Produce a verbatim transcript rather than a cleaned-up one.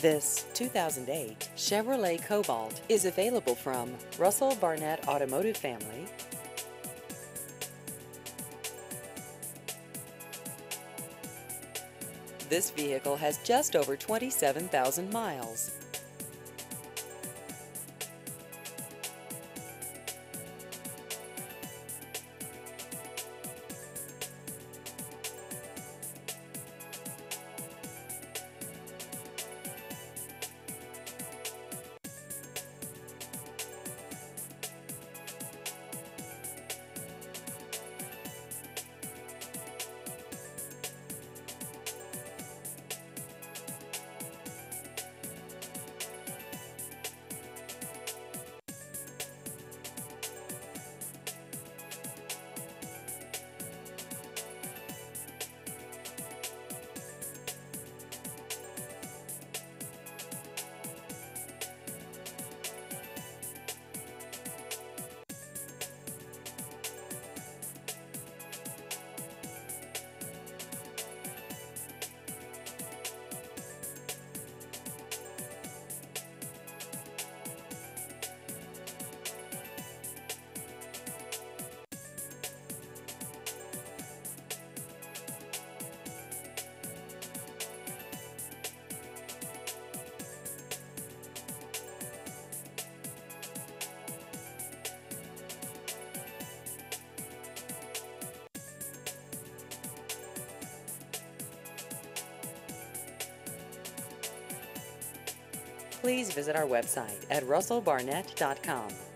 This two thousand eight Chevrolet Cobalt is available from Russell Barnett Automotive Family. This vehicle has just over twenty-seven thousand miles. Please visit our website at russell barnett dot com.